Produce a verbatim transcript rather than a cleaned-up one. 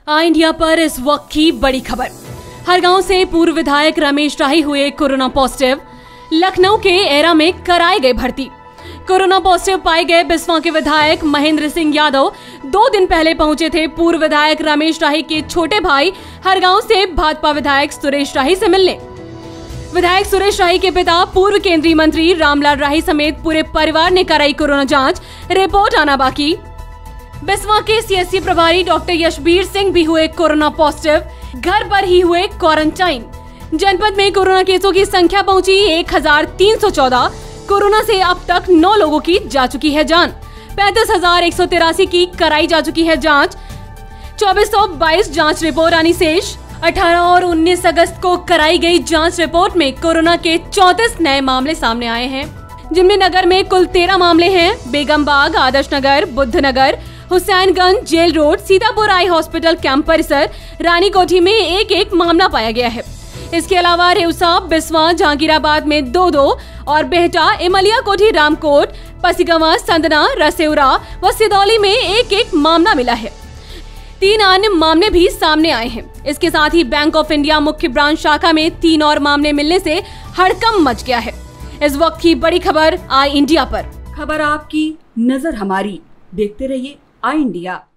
आई India पर इस वक्त की बड़ी खबर। हरगांव से पूर्व विधायक रमेश राही हुए कोरोना पॉजिटिव। लखनऊ के एरा में कराए गए भर्ती। कोरोना पॉजिटिव पाए गए बिस्वा के विधायक महेंद्र सिंह यादव दो दिन पहले पहुंचे थे पूर्व विधायक रमेश राही के छोटे भाई हरगांव से भाजपा विधायक सुरेश राही से मिलने। विधायक सुरेश राही के पिता पूर्व केंद्रीय मंत्री रामलाल राही समेत पूरे परिवार ने कराई कोरोना जांच, रिपोर्ट आना बाकी। बिस्वा के सीएससी प्रभारी डॉक्टर यशबीर सिंह भी हुए कोरोना पॉजिटिव, घर पर ही हुए क्वारंटाइन। जनपद में कोरोना केसों की संख्या पहुंची एक हजार तीन सौ चौदह। कोरोना से अब तक नौ लोगों की जा चुकी है जान। पैंतीस हजार एक सौ तिरासी की कराई जा चुकी है जांच। चौबीस सौ बाईस जांच रिपोर्ट आनी शेष। अठारह और उन्नीस अगस्त को कराई गई जांच रिपोर्ट में कोरोना के चौंतीस नए मामले सामने आए हैं, जिनमें नगर में कुल तेरह मामले हैं। Begambagh, Adarsh Nagar, Buddhnagar, Husainganj, jail road, Sitapur eye hospital camp परिसर, रानीकोठी में एक एक मामला पाया गया है। इसके अलावा रेउसा, बिस्वा, जहांगीराबाद में दो दो और बेहटा, इमलिया कोठी, रामकोट, पसीगंवा, संदना, रसेउरा व सिदौली में एक एक मामला मिला है। तीन अन्य मामले भी सामने आए हैं। इसके साथ ही बैंक ऑफ इंडिया मुख्य ब्रांच शाखा में तीन और मामले मिलने से हड़कंप मच गया है। इस वक्त की बड़ी खबर आई इंडिया पर। खबर आपकी, नजर हमारी। देखते रहिए आई इंडिया।